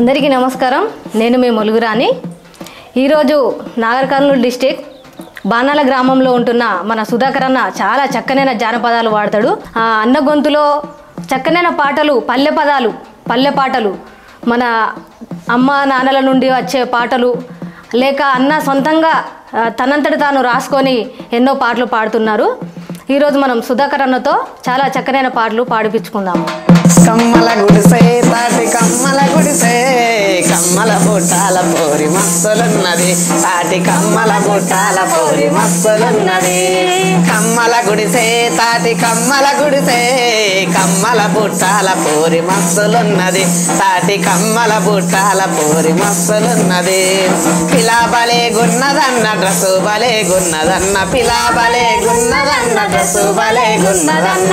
అందరికీ నమస్కారం. నేను మీ ములుగు రాని. ఈరోజు నాగర్కర్నూల్ డిస్ట్రిక్ట్ బాణాల గ్రామంలో ఉంటున్న మన సుధాకర్ అన్న చాలా చక్కనైన జానపదాలు వాడతాడు. అన్న గొంతులో చక్కనైన పాటలు, పల్లె పదాలు, పల్లె పాటలు, మన అమ్మ నాన్నల నుండి వచ్చే పాటలు, లేక అన్న సొంతంగా తనంతటి తాను రాసుకొని ఎన్నో పాటలు పాడుతున్నారు. ఈరోజు మనం సుధాకర్ అన్నతో చాలా చక్కనైన పాటలు పాడిపించుకుందాము. కమ్మల గుడిసే తాటి కమ్మల గుడిసే కమ్మల బుట్టాల పోరి మస్తులున్నది తాటి కమ్మల బుట్టాల పోరి మస్తులున్నది కమ్మల గుడిసే తాటి కమ్మల గుడిసే కమ్మల బుట్టాల పోరి మస్తులున్నది తాటి కమ్మల బుట్టాల పోరి మస్తులున్నది పిలా బలే గున్నదన్న డ్రస్సు బలే గున్నదన్న పిలా బలే గున్నదన్న డ్రస్సు బలే గున్నదన్న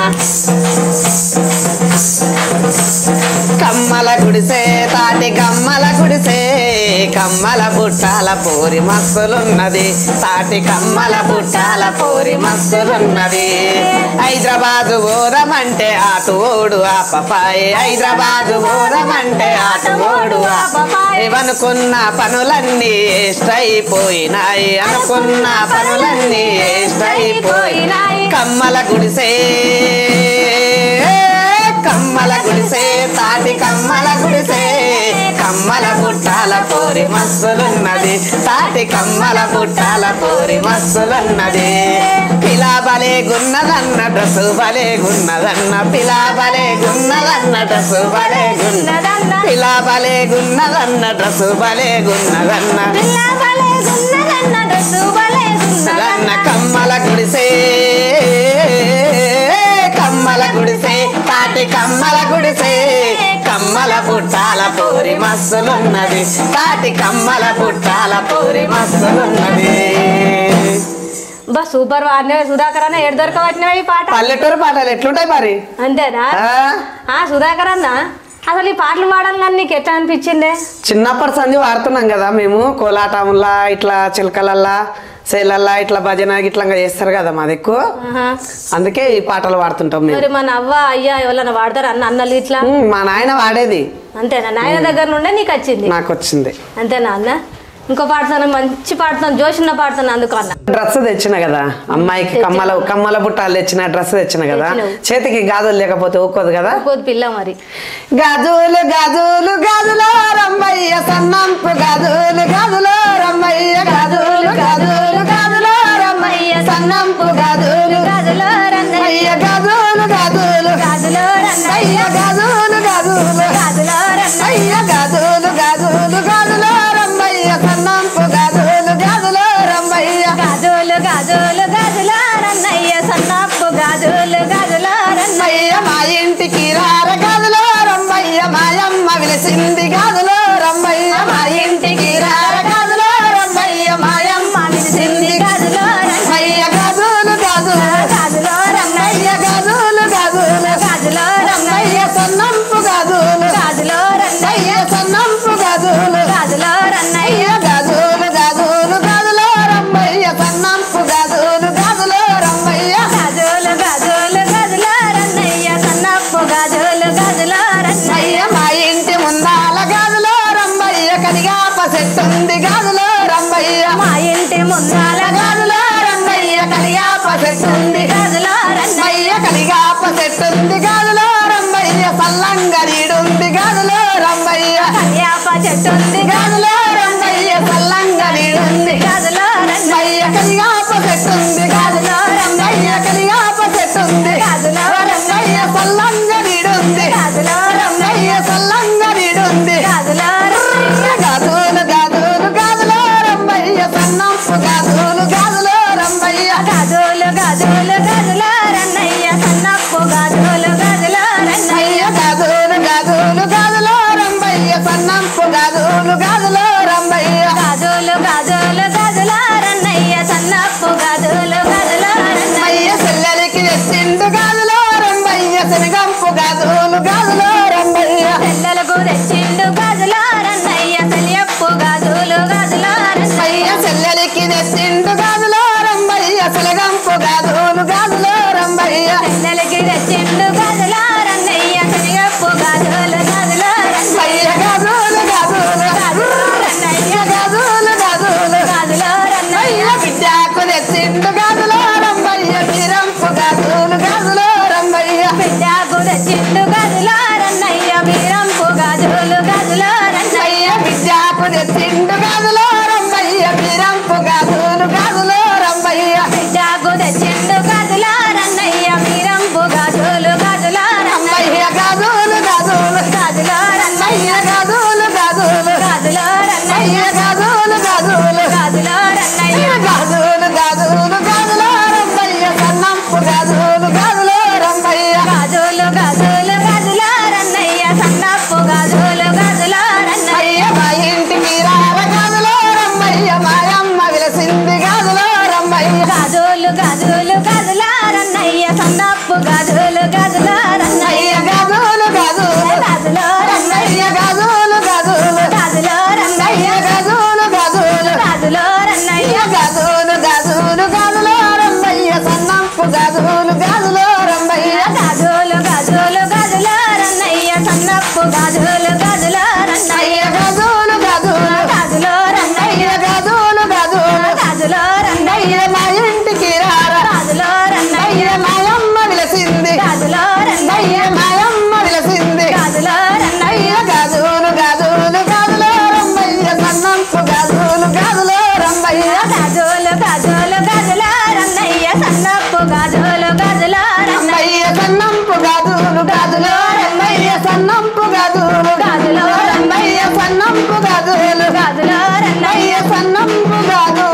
కమ్మల గుడిసే తాటి కమ్మల గుడిసే కమ్మల బుట్టాల పోరి మస్తులున్నది తాటి కమ్మల బుట్టాల పోరి మస్తులున్నది హైదరాబాదు ఓరమంటే ఆటు ఓడు ఆపపాయి హైదరాబాదు ఓరమంటే ఆటు ఓడు ఆపపాయి అనుకున్న పనులన్నీ ఇష్టైపోయినాయి అనుకున్న పనులన్నీ ఇష్టైపోయినాయి కమ్మల గుడిసే కమ్మల గుడిసే తాటి కమ్మల గుడిసే కమ్మల బుట్టాల పోరి మస్తులున్నది తాటి కమ్మల బుట్టాల పోరి మస్తులున్నది పిలా బలే గున్నదన్న డ్రస్సు బలే గున్నదన్న పిలా బలే గున్నదన్న డ్రస్సు బలే గున్నదన్న పిలా బలే గున్నదన్న డ్రస్సు బలే గున్నదన్న పిలా బలే గున్నదన్న డ్రస్సు బలే గున్నదన్న కమ్మల గుడిసే కమ్మల గుడిసే తాటి కమ్మల గుడిసే కమ్మల బుట్టాల పోరి మస్తులున్నది తాటి కమ్మల బుట్టాల పోరి మస్తులున్నది. బా సూపర్ వాడినవి సుధాకర్ అన్న. ఏడు దొరకబట్టినవి ఈ పాట. పల్లెటూరు పాటలు ఎట్లుంటాయి మరి? అంతేనా? సుధాకర్ అన్న, అసలు ఈ పాటలు పాడాలని నీకు ఎట్లా అనిపించింది? చిన్నప్పటి సంది వాడుతున్నాం కదా మేము, కోలాటంలా ఇట్లా చిలకలల్లా సేలల్లా ఇట్లా భజన ఇట్లా చేస్తారు కదా మాది ఎక్కువ, అందుకే ఈ పాటలు పాడుతుంటాం మేము. మరి మన అవ్వ అయ్యా ఎవరన్నా వాడతారు అన్న అన్నలు ఇట్లా? మా నాయన వాడేది. అంతేనా? నాయన దగ్గర నుండే నీకు వచ్చింది? నాకు వచ్చింది. అంతేనా అన్న? ఇంకో పాడుతాను, మంచి పాడుతాను, జోషున్న పాడుతాను. అందుకు అన్న డ్రెస్ తెచ్చిన కదా అమ్మాయికి, కమ్మల బుట్టాలు తెచ్చిన డ్రెస్ తెచ్చిన కదా, చేతికి గాజులు లేకపోతే ఊకోదు కదా పిల్ల. మరి గాజులు గాజులు గాజులో రమ్మయ్య సన్నంపు గాజులు గాజులో రమ్మయ్య గాజులు గాజులు గాజులో రమ్మయ్య సన్నంపు గాజులు గాజులో రమ్మయ్య గాజులు గాజులు గాజులో రమ్మయ్య గాజులు గాజులు గాజులో రమ్మయ్య గాజులు గాజులు గాజులో రమ్మయ్య సన్నంపు గాజులు గాజులో రమ్మయ్య గాజులు గాజులు గాజులో రన్నయ్య సన్నంపు గాజులు గాజులో రన్నయ్య మా ఇంటికి రార గాజులో రమ్మయ్య మాయమ్మ విలిసింది గాజులో రమ్మయ్య మా ఇంటికి రార గాజులో రమ్మయ్య మాయమ్మ విలిసింది గాజులో రమ్మయ్య గాజులు గాజులు గాజులో రమ్మయ్య గాజులు గాజులు గాజులో రమ్మయ్య సన్నంపు గాజులు గాజులో రన్నయ్య సన్నంపు గాజులు గాజులో రన్నయ్య గాజులు గాజులు గాజులో రమ్మయ్య సన్నంపు గాజులు గాజులో రమ్మయ్య గాజులు గాజులు గాజులో రన్నయ్య సన్నంపు గాజులు గాజులో రన్నయ్య మా ఇంటి ముందాల గాజులో రమ్మయ్య కలిగాప చెట్టుంది గాజులో రమ్మయ్య మా ఇంటి ముందాల గాజులో రమ్మయ్య కలిగాప చెట్టుంది గాజులో రమ్మయ్య కలిగాప చెట్టుంది గాజులో రమ్మయ్య సల్లంగా నీడుంది గాజులో రమ్మయ్య కలిగాప చెట్టుంది గాజులో రమ్మయ్య సల్లంగా నీడుంది గాజులో రమ్మయ్య కలిగాప చెట్టుంది గాజులో రమ్మయ్య కలిగాప చెట్టుంది గాజులో రమ్మయ్య సల్లంగా నీడుంది గాజులో రమ్మయ్య సల్లంగా నీడుంది గాజులో రమ్మయ్య గాజులు గాజులు గాజులో రమ్మయ్య సన్నంపు గాజులు గాజులో రమ్మయ్య గాజులు గాజులు గాజులో రన్నయ్య సన్నప్పు గాజులు గాజులో రన్నయ్య గాజులు గాజులు గాజులో రమ్మయ్య సన్నంపు గాజులు గాజులో గాజులో రంబయ్య మీరంపు గాజులు గాజులో రంబయ్య బిడ్డకు తెచ్చిండు గాజుల రన్నయ్య మీరంపు గాజులు గాజుల రంబయ్య గాజులు గాజులు గాజుల రంబయ్య గాజులు గాజులు గాజుల రన్నయ్య గాజులు గాజులు గాజుల రన్నయ్య గాజులు గాజులు గాజులో రంబయ్య సన్నంపు గాజులు గాజులో రంబయ్య గాజులు గాజులు గాజుల రన్నయ్య సన్నప్పు గాజులు గాజుల రన్నయ్య మా ఇంటికి రావ గాజులో రంబయ్య మాయమ్మ విలసింది గాజులో రంబయ్య గాజులు గాజులు గాజుల రన్నయ్య సన్నప్పు గాజులు గాజుల రన్నయ్య గాజులు గాజులు గాజుల రన్నయ్య గాజులు గాజులు గాజుల రన్నయ్య గాజులు గాజులు గాజుల రన్నయ్య గాజులు గాజులు గాజులో రంబయ్య సన్నంపు గాజులు గాజులో రంబయ్య గాజులు గాజులు గాజుల రన్నయ్య సన్నప్పు గాజులు గాజుల రన్నయ్య గాజులు గాజులు గాజుల రన్నయ్య గాజులు గాజులు గాజుల రన్నయ్య మా ఇంటికి రారా గాజుల రన్నయ్య మాయమ్మ విలసింది గాజుల రన్నయ్య మాయమ్మ విలసింది గాజుల రన్నయ్య గాజులు గాజులు గాజులో రంబయ్య సన్నంపు గాజులు గాజులో రంబయ్య గాజులు గాజులు గాజుల రన్నయ్య సన్నప్పు గాజులు గాజుల రన్నయ్య రంబయ్య సన్నంపు గాజులు గాజులో రంబయ్య సన్నంపు గాజులు గాజుల రంబయ్య సన్నంపు గాజులు గాజుల రన్నయ్య రంబయ్య సన్నంపు గాజులు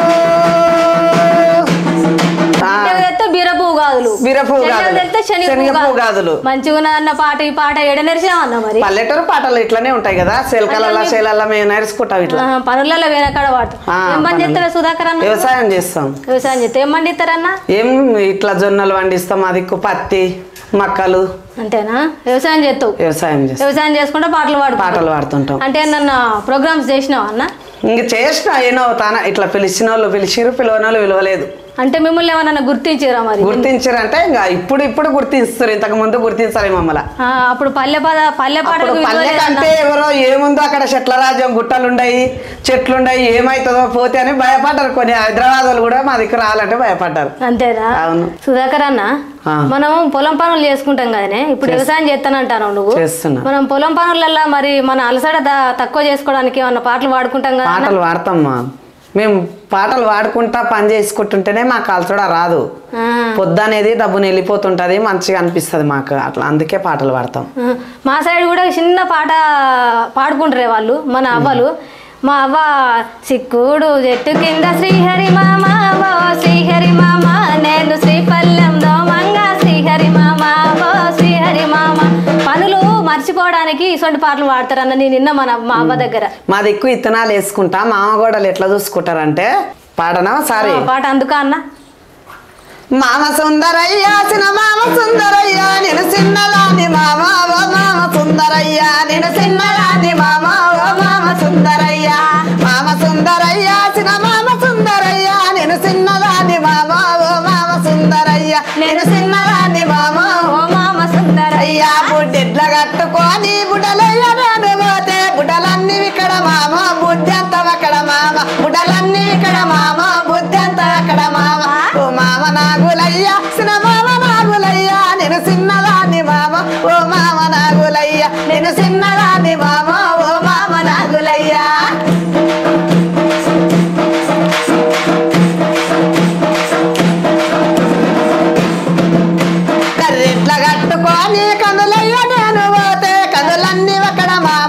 తెస్తే బీరపూ గాజులు బీరపూ గాజులు. తెస్తే శనగపూ గాజులు. మంచిగా అన్న పాట ఈ పాట ఎడ నెరిసామన్న మరి పల్లెటూరు పాటలు ఇట్లానే ఉంటాయి కదా శేలకలల్లా శేలల్లా మేము నేర్చుకుంటాం ఇట్లా పనులలో వేనకాడ పాట ఏం పని చేస్తావే సుధాకర్ అన్న వ్యవసాయం చేస్తాం వ్యవసాయం చేస్తే ఏం పండిస్తారన్న ఏం ఇట్లా జొన్నలు పండిస్తాం అది పత్తి మక్కలు అంతేనా వ్యవసాయం చేస్తావు వ్యవసాయం చేస్తాం వ్యవసాయం చేసుకుంటే పాటలు పాడుతుంటాం అంటే నన్ను ప్రోగ్రామ్స్ చేసినావా అన్న ఇంక చేసిన ఏనో తాన ఇట్లా పిలిచిన వాళ్ళు పిలిచిరు పిలవని వాళ్ళు పిలవలేదు అంటే మిమ్మల్ని ఏమన్నా గుర్తించారా మరి గుర్తించారంటే ఇంకా ఇప్పుడు గుర్తిస్తారు ఇంతకు ముందు గుర్తించాలి మమ్మల్ని అప్పుడు పల్లె పాటలకు పల్లె కంటే ఎవరో ఏముందో అక్కడ చెట్ల రాజ్యం గుట్టలుండయి చెట్లుండయి ఏమైతుందో పోతే అని భయపడ్డారు కొన్ని హైదరాబాద్ వాళ్ళు కూడా మా దగ్గర రావాలంటే భయపడ్డారు అంతేనా అవును సుధాకర్ అన్న మనం పొలం పనులు చేసుకుంటాం కదనే ఇప్పుడు వ్యవసాయం చేస్తానంటాను నువ్వు చేస్తున్నా మనం పొలం పనులల్లో మరి మన అలసట తక్కువ చేసుకోవడానికి ఏమన్నా పాటలు పాడుకుంటాం కదా పాటలు పాడతామ్మా మేము పాటలు పాడుకుంటా పని చేసుకుంటుంటేనే మాకు అలసట రాదు పొద్దునేది డబ్బుని వెళ్ళిపోతుంటది మంచిగా అనిపిస్తుంది మాకు అట్లా అందుకే పాటలు పాడతాం మా సైడ్ కూడా చిన్న పాట పాడుకుంటారే వాళ్ళు మన అవ్వలు మా అవ్వ చిక్కుడు చెట్టు కింద శ్రీహరి మామ ఓ శ్రీహరి మామ నేను శ్రీపల్లెం దోమంగా శ్రీహరి మామ ఓ శ్రీహరి మామ పనులు మర్చిపోవడానికి ఇటువంటి పాటలు పాడతారన్న నేను నిన్న మా అవ్వ దగ్గర మా దిక్కు ఇత్తనాలు వేసుకుంటా మామ గోడలు ఎట్లా చూసుకుంటారంటే పాడనా సారీ పాట అందుకా అన్న మామ సుందరయ్య చిన్న మామ సుందరయ్య నేను చిన్నలాని మామ ఓ మామ సుందరయ్య నేను చిన్నలాని మామ ఓ మామ సుందరయ్య మామ సుందరయ్య చిన్న మామ సుందరయ్య నేను చిన్నలాని మామ ఓ మామ సుందరయ్య నేను చిన్నలాని మామ ఓ మామ సుందరయ్య బుడ్డెట్ల కట్టుకొని బుడ్డలయ్య నేను పోతే బుడ్డలన్నీ ఇక్కడ మామ బుడ్డి అంత అక్కడ మామ బుడ్డలన్నీ ఇక్కడ మామ బుద్ధి అంత అక్కడ మామ ఓ మామ నాగులయ్య చిన్న మామ నాగులయ్య నేను చిన్నదాన్ని మామ ఓ మామ నాగులయ్య నేను చిన్నదాన్ని మామ ఓ మామ నాగులయ్య కర్రెట్ల కట్టుకొని కందులయ్య నేను పోతే కందులన్నీ అక్కడ మామ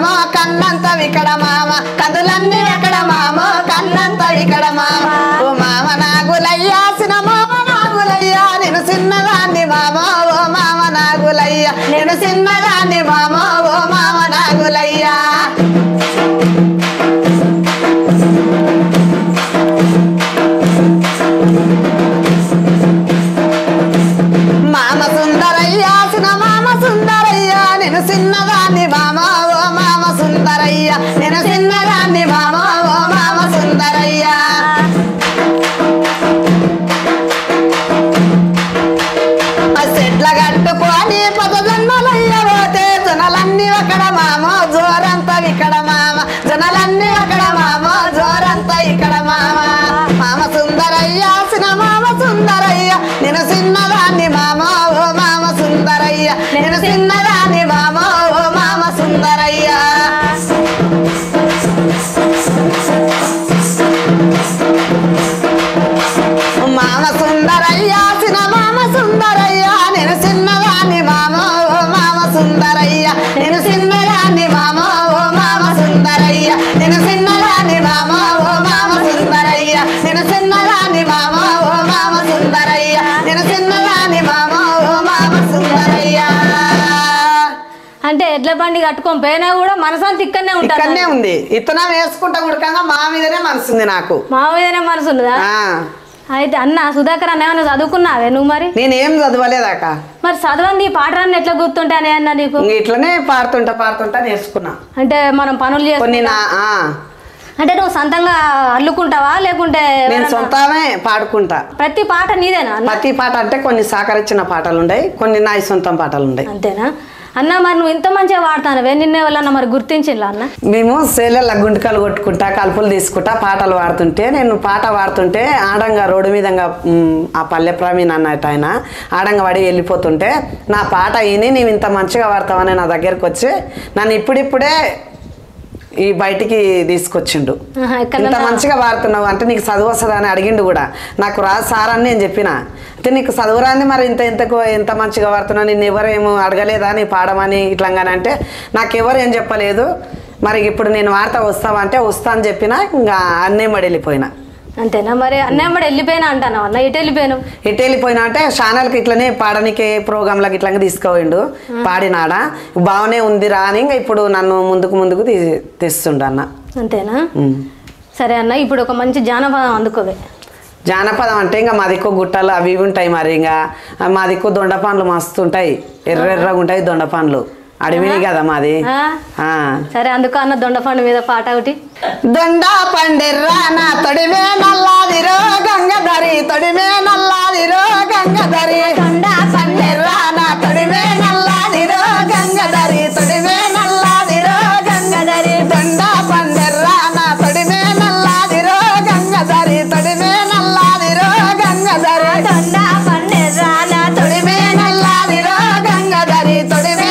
అవన్నీ కట్టుకొని పోయినా కూడా మనసంతా ఇక్కడనే ఉంటారు. ఇక్కడనే ఉంది. ఇత్తనం వేసుకుంటా ఉడకంగా మా మీదనే మనసుంది నాకు. మా మీదనే మనసు ఉన్నదా? అయితే అన్న సుధాకర్ అన్న ఏమైనా చదువుకున్నావే నువ్వు? మరి నేనేం చదవలేదాక. మరి చదవండి పాటలన్నీ ఎట్లా గుర్తుంటానే అన్న నీకు? ఇట్లనే పాడుతుంటా నేర్చుకున్నా. అంటే మనం పనులు చేసుకున్నా అంటే నువ్వు సొంతంగా అల్లుకుంటావా లేకుంటే? నేను సొంతమే పాడుకుంటా. ప్రతి పాట నీదేనా? ప్రతి పాట అంటే కొన్ని సహకరించిన పాటలు ఉన్నాయి, కొన్ని నా సొంతం పాటలు ఉన్నాయి. అంతేనా అన్న? మరి నువ్వు ఇంత మంచిగా వాడతానవే, నిన్నే వాళ్ళన్న మరి గుర్తించిలా అన్న? మేము సేలెళ్ళ గుంటకాలు కొట్టుకుంటా, కలుపులు తీసుకుంటా పాటలు పాడుతుంటే, నేను పాట పాడుతుంటే ఆడంగా రోడ్డు మీదంగా ఆ పల్లె ప్రవీణ్ అన్నట్టు ఆయన ఆడంగా పడి వెళ్ళిపోతుంటే నా పాట విని నీవు ఇంత మంచిగా పాడతావని నా దగ్గరకు వచ్చి నన్ను ఇప్పుడిప్పుడే ఈ బయటికి తీసుకొచ్చిండు. ఇంత మంచిగా పాడుతున్నావు అంటే నీకు చదువు వస్తుందా అని అడిగిండు కూడా. నాకు రాదు సార్ అని నేను చెప్పిన. అయితే నీకు చదువురాంది మరి ఎంత మంచిగా పాడుతున్నావు, నిన్ను ఎవరేమో అడగలేదా నీ పాడమని ఇట్లాగానే అంటే నాకెవరు ఏం చెప్పలేదు. మరి ఇప్పుడు నేను వార్త వస్తావా అంటే వస్తా అని చెప్పిన. ఇంకా అన్నేమడి వెళ్ళిపోయినా. అంతేనా? మరి అన్నేమడి వెళ్ళిపోయినా అంటాను అన్న. ఎటు వెళ్ళిపోయినావు? ఎటు వెళ్ళిపోయినా అంటే ఛానల్కి ఇట్లనే పాడనికి ప్రోగ్రాంలకు ఇట్లా తీసుకుపోయిండు. పాడినాడా బాగానే ఉందిరా అని ఇంకా ఇప్పుడు నన్ను ముందుకు తెస్తుండ అన్న. అంతేనా? సరే అన్న, ఇప్పుడు ఒక మంచి జానపదం అందుకోవే. జానపదం అంటే ఇంకా మా దిక్కు గుట్టలు అవి ఉంటాయి. మరి ఇంకా మా దిక్కు దొండ పండ్లు మస్తు ఉంటాయి, ఎర్రగా ఉంటాయి దొండ పండ్లు. అడవిని కదా మాది. సరే అందుకు అన్న దొండపండు మీద పాట ఒకటి. దొండ పండెర్రా నా తొడిమే నల్లాదిరో గంగధరి, తొడిమే నల్లాదిరో గంగధరి. దొండ పండెర్రా నా తొడిమే నల్లాదిరో గంగధరి, తొడిమే నల్లాదిరో గంగధరి. దొండ పండెర్రా నా తొడిమే నల్లాదిరో గంగధరి, తొడిమే నల్లాదిరో గంగధరి. దొండ పండెర్రా నా తొడిమే నల్లాదిరో గంగధరి, తొడిమే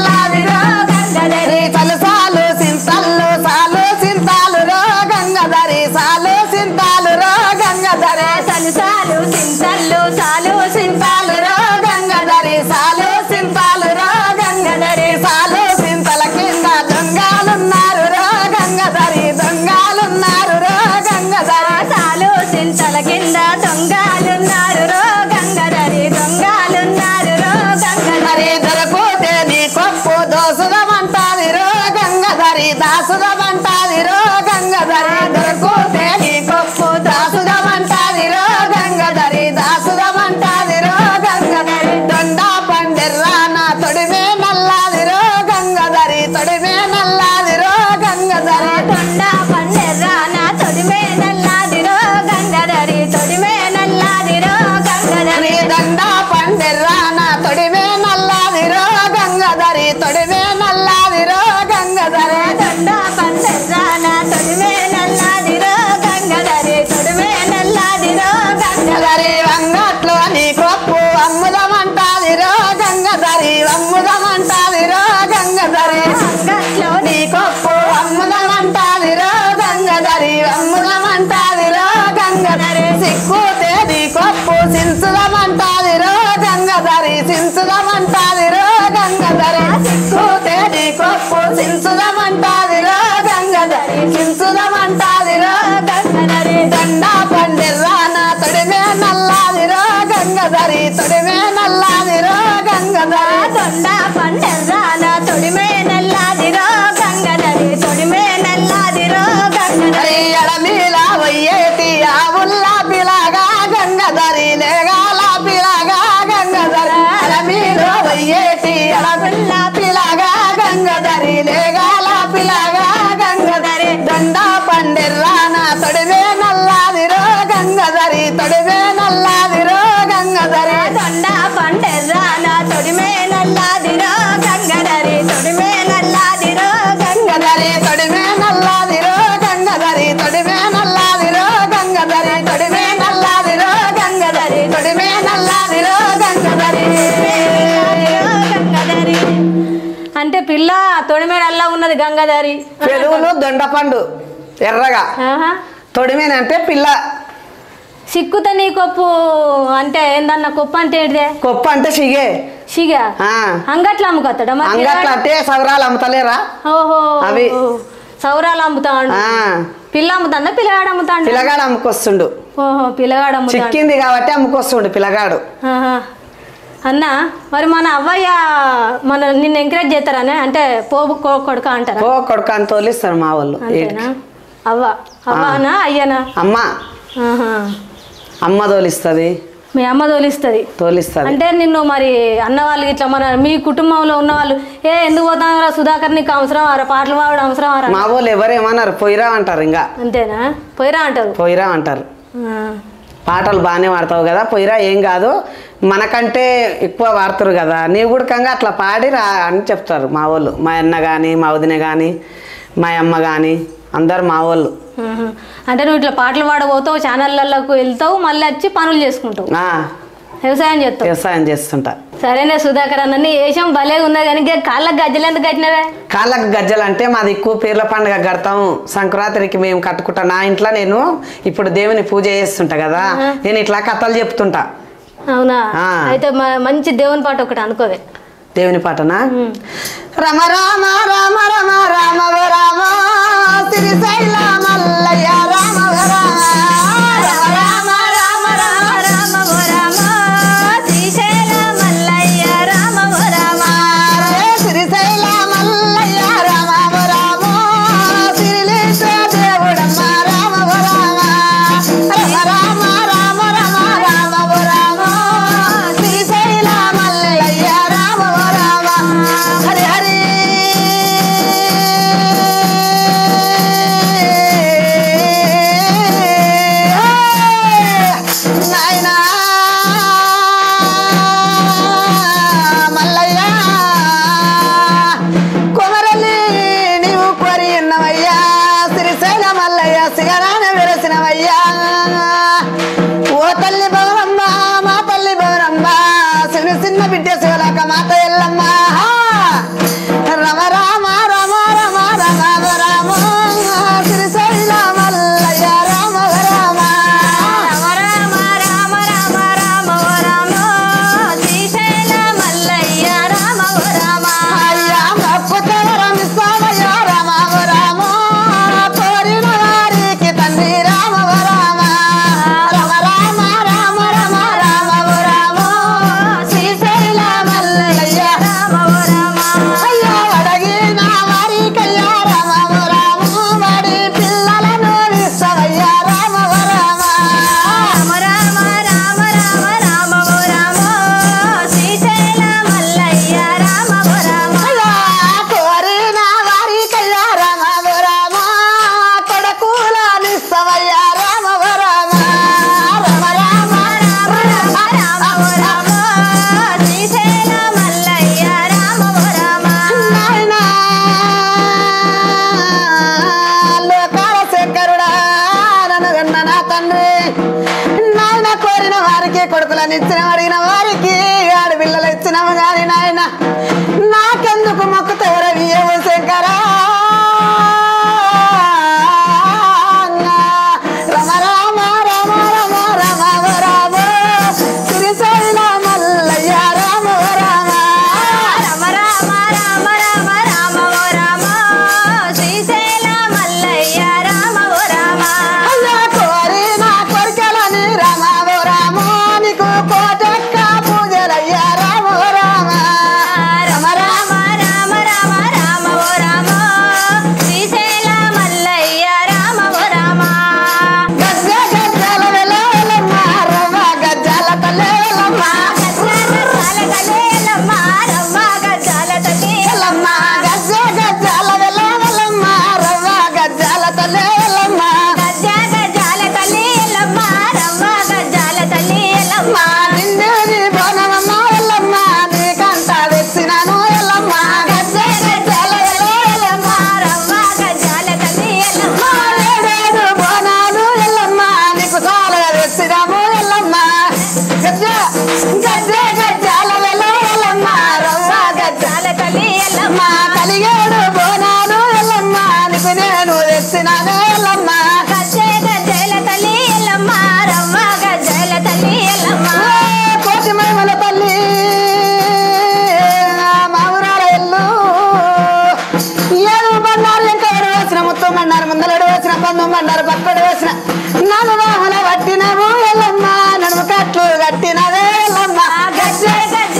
సాలు సింతల్లు సాలు సింతాలు రో గంగధరి, సాలు సింతాలు రో గంగధరి. సాలు సింతల్లు సాలు సింతాలు రో గంగధరి, సాలు సింతాలు రో గంగధరి. సాలు సింతల కింద దొంగలున్నారు రో గంగధరి, దొంగలున్నారు రో గంగధరి. సాలు సింతల కింద దొంగలున్నారు రో గంగధరి, దొంగలున్నారు రో గంగధరి. దొరకుతే నీ కొప్పు దోసుదమంటాది రో గంగధరి, దాసుదమంటాది రో గంగధరి. దొరకుతే నీ కొప్పు దాసుదమంటాది రో గంగధరి, దాసుదమంటాది రో గంగధరి. దొండ పండెర్రా నా తొడిమే నల్లాది రో గంగధరి, తొడిమే నల్లాది రో గంగధరి. దొండ పండెర్రా నా తొడిమే నల్లాది రో గంగధరి, తొడిమే నల్లాది రో గంగధరి. దండ పండెర్రా నా తొడిమే నల్లాది రో గంగధరి, తొడిమే నల్లాది రో గంగధరి. దండ పండెర్రా నా తొడిమే నల్లాది రో గంగధరి, తొడిమే నల్లాది రో గంగధరి. వంగట్లో నీ కొప్పు అమ్ముదమంటాది రో గంగధరి, అమ్ముదమంటాది రో గంగధరి. వంగట్లో నీ కొప్పు అమ్ముదమంటాది రో గంగధరి, అమ్ముదమంటాది రో గంగధరి. సిక్కుతే నీ కొప్పు సించుదమంటాది రో గంగధరి, సించుదమంటాది రో గంగధరి. సిక్కుతే నీ కొప్పు సించుదమంటాది రో గంగధరి, సించుదమంటాది రో గంగధరి. దండ పండెర్రా నా తొడిమే నల్లాది రో గంగధరి, తొడిమే నల్లాది రో గంగధరి. దండ పండెర్రా నా తొడిమే నల్లాది రో గంగధరి, తొడిమే నల్లాది రో గంగధరి. ఎడమీలా వయ్యేటి ఆవుల్లా పిలాగా గంగధరి, లేగాల పిలాగా గంగధరి. ఎడమీలో వయ్యేటి ఎడమిల్లా పిలాగా గంగధరి, లేగాల పిలాగా గంగధరి. దండ పండెర్రా నా తొడిమే నల్లాది రో గంగధరి, తొడిమే నల్లాది రో గంగధరి. దండ పండెర్రా నా తొడిమే నల్లాది రో గంగధరి, తొడిమే నల్లాది రో గంగధరి. తొడిమే నల్లాది రో గంగధరి, తొడిమే నల్లాది రో గంగధరి. తొడిమే నల్లాది రో గంగధరి, తొడిమే నల్లాది రో గంగధరి. అంటే పిల్ల తొడిమేడల్లా ఉన్నది గంగాధరి. పెరుగులు దొండపండు ఎర్రగా, తొడిమేనంటే పిల్ల. సిక్కుత నీ కొప్పు అంటే ఏందన్న? కొప్పు అంటే ఏంటిదే? కొప్పు అంటే సిగే. సిగా అంగట్లో అమ్ముకొస్తాడా? అంగట్లో అంటే సౌరాలు అమ్ముతలేరా? ఓహో, అవి సౌరాలు అమ్ముతాడు. పిల్ల అమ్ముతాడా పిల్లగాడు అమ్ముతాడు? పిల్లగాడు అమ్ముకొస్తుండు. ఓహో, పిల్లగాడు అమ్ముతాడు. చిక్కింది కాబట్టి అమ్ముకొస్తుండు పిల్లగాడు. అన్న మరి మన అవ్వయ్య మన నిన్ను ఎంకరేజ్ చేస్తారనే అంటే కొడుక అంటారా? కొడుక అని తోలిస్తారు మా వాళ్ళు. అవ్వనా అయ్యనా? అమ్మ తోలిస్తుంది. మీ అమ్మ తోలిస్తుంది అంటే నిన్ను మరి అన్న వాళ్ళు ఇట్లా మన మీ కుటుంబంలో ఉన్న వాళ్ళు ఎందుకు పోతారా సుధాకర్, నీకు అవసరం ఆరా పాటలు పాడడం అవసరం ఆరా? మా వాళ్ళు ఎవరేమన్నారు, పోయిరా అంటారు. ఇంకా అంతేనా? పోయిరా అంటారు. పాటలు బాగానే పాడతావు కదా, పోయిరా, ఏం కాదు, మనకంటే ఎక్కువ పాడతారు కదా, నీవు కూడా కంగా అట్లా పాడిరా అని చెప్తారు మా వాళ్ళు. మా అన్న కానీ, మా వదిన కానీ, మా అమ్మ కానీ అందరు మా వాళ్ళు. అంటే నువ్వు ఇట్లా పాటలు పాడబోతావు, ఛానళ్ళకు వెళ్తావు, మళ్ళీ వచ్చి పనులు చేసుకుంటావు, వ్యవసాయం చేస్తుంటా. సరేనే సుధాకర్ అన్న, నీ వేషం భలే ఉన్నది కానీ కాళ్ళకు గజ్జలు ఎందుకు కట్టినవే? కాళ్ళకు గజ్జలు అంటే మాది ఎక్కువ పీర్ల పండుగ కడతాము, సంక్రాంతికి మేము కట్టుకుంటా. నా ఇంట్లో నేను ఇప్పుడు దేవుని పూజ చేస్తుంటా కదా, నేను ఇట్లా కథలు చెప్తుంటా. అవునా? అయితే మంచి దేవుని పాట ఒకటి అనుకోవే. దేవుని పాటనా? రమ రామ రామ రమ రామ రామ శ్రీశైల మల్లయ్య రామ రామ రామ రామ రామ రామ రామ శ్రీశైల మల్లయ్య రామ రామ శ్రీశైల మల్లయ్య రామ రామ శ్రీలేశ దేవుడమ్మ రామ రామ రమ రామ రామ రామ రామ రామ శ్రీశైల మల్లయ్య రామ రామ హరి హరి నాయనా మల్లయ్య కొమరల్లి నీవు కోరి ఉన్నవయ్యా, శ్రీశైల మల్లయ్య సిగరాన విరసినవయ్యా. ఓ తల్లి భవనమ్మ, మా తల్లి భవనమ్మ, చిన్న చిన్న బిడ్డ శివలాక మాత ఎల్లమ్మ. రమ రామ రమ రమ రమ రామ శ్రీశైల మల్లయ్య రామ రామ రమ రామ రామ రామ రామ రామ శ్రీశైల మల్లయ్య రామ రామ అయ్యా భక్తువరం ఇస్తావయ్య రామ రామ కోరిన వారికి తండ్రి రామ రామ రమ రామ రామ రమ రామ రామ శ్రీశైల మల్లయ్య రామ రామ అయ్యా అడగిన వారికయ్య రామ రామ వాడి పిల్లలను ఇస్తావయ్య రామ రామ రామ రామ రామ రామ రామ రామ శ్రీశైల మల్లయ్య రామ రామ కోరిన వారికయ్య రామ రామ కొడుకులనిస్తావయ్య రామ రామ రమ రామ రామ రామ రామ రామ శ్రీశైల మల్లయ్య రామ రామ నాయనా లోకాల శంకరుడా నన్ను కన్న నా తండ్రి, నాయన కోరిన వారికి కొడుకులను ఇచ్చిన, అడిగిన వారికి ఆడపిల్లలు ఇచ్చినాము కానీ నాయన నాకెందుకు మొక్కుతవరవి ఏమో శంకరా. రమ రామ రామ రమ రమ రామ శ్రీశైల మల్లయ్య రామ రామ రమ రామ రామ రామ రామ రామ శ్రీశైల మల్లయ్య రామ రామ అయ్యా కోరిన కోరికలని రామ రామ నీకు కోటెక్క పూజలయ్య రామ రామ రమ రామ రామ రామ రామ రామ శ్రీశైల మల్లయ్య రామ రామ గజ్జ గజ్జల వెలవెలమ్మ రవ్వ గజ్జల తల్లేలమ్మ గజ్జల రవ్వ గజ్జల తల్లేలమ్మ గజ్జ గజ్జల వెలవెలమ్మ రవ్వ గజ్జల తల్లేలమ్మ గజ్జ గజ్జల తల్లేలమ్మ రవ్వ గజ్జల తల్లేలమ్మ నిన్నేని బోనమమ్మ ఎల్లమ్మ నీకంట తెచ్చినాను ఎల్లమ్మ గజ్జ గజ్జల వెలవెలమ్మ రవ్వ గజ్జల తల్లేలమ్మ ఏడేడు బోనాలు ఎల్లమ్మ నీకు చాలా తెచ్చినాము ఎల్లమ్మ గజ్జ గజ్జ గజ్జల వెలవెలమ్మ రవ్వ గజ్జల తల్లేలమ్మ కలిగేడు బోనాలు ఎల్లమ్మ నీకు నేను తెచ్చినాను ఎల్లమ్మ గజ్జ గజ్జల తల్లేలమ్మ రవ్వ గజ్జల తల్లేలమ్మ కోటి మహిమల తల్లి మా ఊరాల ఎల్లు ఏడు బండారు ఎంకడు వచ్చిన ముత్తు బండారు ముందలడు వచ్చిన పందు బండారు పక్కడు వచ్చిన నన్ను వాహన పట్టినవు ఎల్లమ్మ నన్ను కట్లు కట్టినవే ఎల్లమ్మ గజ్జ గజ్జ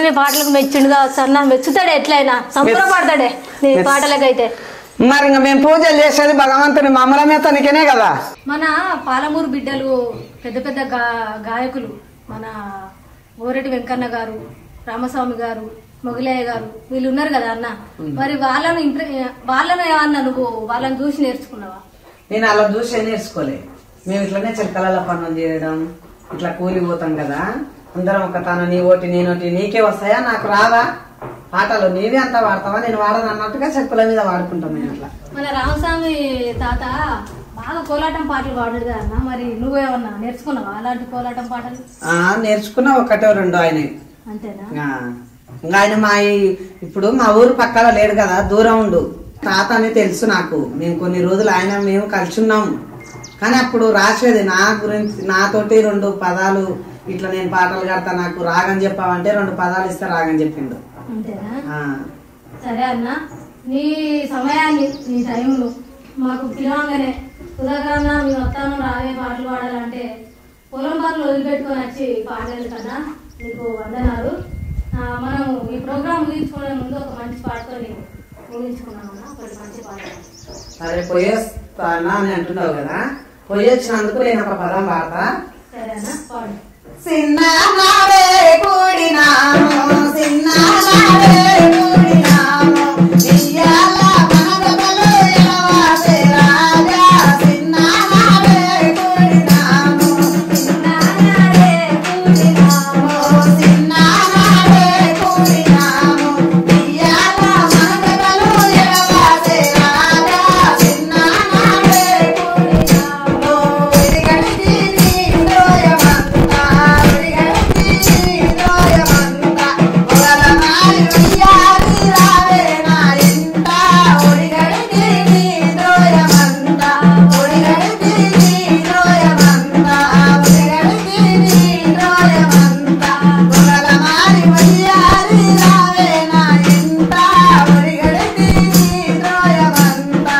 నీ పాటలకు మెచ్చిండు కావచ్చు అన్న. మెచ్చుతాడే, ఎట్లయినా సంబరపడతాడే నీ పాటలకైతే. మరి ఇంకా మేము పూజలు చేసేది భగవంతుని మమ్మలమే తనకినే కదా. మన పాలమూరు బిడ్డలు పెద్ద పెద్ద గాయకులు, మన ఓరెటి వెంకన్న గారు, రామస్వామి గారు, మొగలయ్య గారు, వీళ్ళు ఉన్నారు కదా అన్న. మరి వాళ్ళను ఏమన్నా నువ్వు వాళ్ళని చూసి నేర్చుకున్నావా? నేను అలా చూసి నేర్చుకోలే. మేము ఇట్లనే చిలకల పనులు చేయడం, ఇట్లా కూలిపోతాం కదా అందరం. ఒక తన నీ ఓటి నేనోటి నీకే వస్తాయా నాకు రావా పాటలు, నీవే అంతా వాడతావా నేను వాడను అన్నట్టుగా చెప్పుల మీద వాడుకుంటాం మేము అట్లా. మన రామస్వామి తాత బాగా కోలాటం పాటలు పాడాడు కదా అన్న. మరి నువ్వేమన్నా నేర్చుకున్నావా అలాంటి కోలాటం పాటలు? నేర్చుకున్నా, ఒకటో రెండో ఆయన. అంతేనా? ఇంకా ఆయన ఇప్పుడు మా ఊరు పక్కన లేడు కదా, దూరం ఉండు. తాత అని తెలుసు నాకు. మేము కొన్ని రోజులు మేము కలిసి ఉన్నాము. కానీ అప్పుడు రాసేది నా గురించి, నాతోటి 2 పదాలు ఇట్లా నేను పాటలు కడతా నాకు రాగం చెప్పావంటే 2 పదాలు ఇస్తా రాగం చెప్పిండు. అంతేనా? సరే అన్న, నీ సమయాన్ని నీ టైంను మాకు పిలవంగానే సుధాకరన్న మీ వస్తాను రావే పాటలు పాడాలంటే పొలం పనులు వదిలిపెట్టుకొని వచ్చి పాడలేదు కదా, నీకు వందనాలు. మనం ఈ ప్రోగ్రామ్ ముగించుకునే ముందు ఒక మంచి పాటతో ముగించుకున్నామన్నా, ఒకటి మంచి పాట. సరే పోయేస్తానా అని అంటున్నావు కదా, పోయొచ్చినందుకు నేను ఒక పదం పాడతా. సరేనా? పాడు. సిన్నారే కూడినాము, సిన్నారే కూడినాము, ఇయ్యాల మనదలు ఎలవాసే రాజా. సిన్నారే కూడినాము, సిన్నారే కూడినాము, సిన్నారే కూడినాము, ఇయ్యాల మనదలు ఎలవాసే రాజా. సిన్నారే కూడినాము, ఇదిగంటి నీలోయమంతా, ఇదిగంటి నీలోయమంతా, ఒలలమాయి ఉయ్యాలి రావే నా ఇంట. ఒడిగంటి నీలోయమంతా, ఒడిగంటి నీలోయమంతా, ఒడిగంటి నీలోయమంతా, ఒలలమాయి ఉయ్యాలి రావే నా ఇంట. ఒడిగంటి నీలోయమంతా.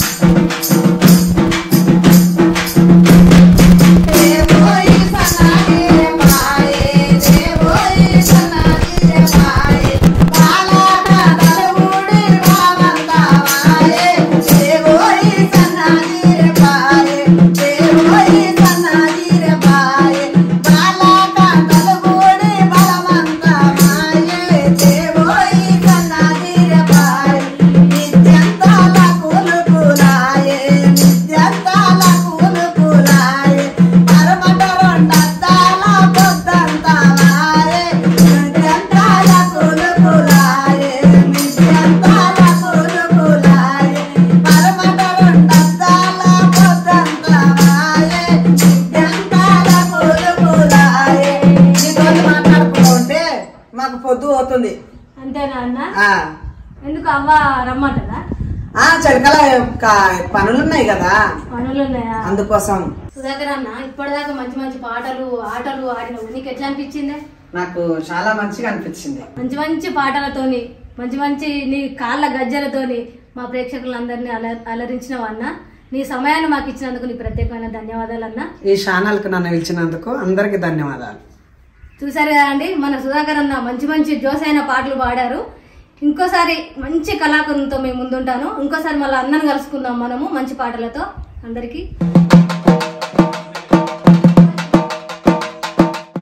దేవోయి సనాగిరే మాయే, దేవోయి సనాగిరే మాయే, బాలాట దలవుడి బావంతా మాయే. దేవోయి సనాగిరే మాయే, దేవోయి సనాగిరే మాయే, బాలాట దలవుడి బలమంతా మాయే. దేవోయి సనాగిరే మాయే, నిత్యంతాల కులుకులాయే, నిత్యంతాల కులుకులాయే, పరమట రెండద్దాల పొద్దంతా మాయే. నిత్యంతాల కులుకులాయే, నిత్యంతాల కులుకులాయే, పరమట రెండద్దాల పొద్దంతా మాయే. నిత్యంతాల కులుకులాయే. నీతో మాట్లాడుకుంటే మాకు పొద్దు అవుతుంది. అంతేనా అన్న? ఆ ఎందుకు అవ్వ రమ్మంటదా? చెలకల పనులున్నాయి కదా పనులున్నాయా? అందుకోసం. సుధాకర్ అన్న, ఇప్పటిదాకా మంచి మంచి పాటలు ఆటలు ఆడినవు, నీకు ఎట్లా అనిపించింది? నాకు చాలా మంచిగా అనిపించింది. మంచి మంచి పాటలతోని, మంచి మంచి నీ కాళ్ళ గజ్జలతోని మా ప్రేక్షకులందరినీ అలరించినవు అన్న. నీ సమయాన్ని మాకు ఇచ్చినందుకు నీ ప్రత్యేకమైన ధన్యవాదాలు అన్న. ఈ ఛానల్ కు నన్ను పిలిచినందుకు అందరికి ధన్యవాదాలు. చూసారు కదా అండి, మన సుధాకర్ అన్న మంచి మంచి జోసైన పాటలు పాడారు. ఇంకోసారి మంచి కళాకారులతో మేము ముందుంటాను. ఇంకోసారి మళ్ళీ అన్నను కలుసుకుందాం మనము మంచి పాటలతో. అందరికీ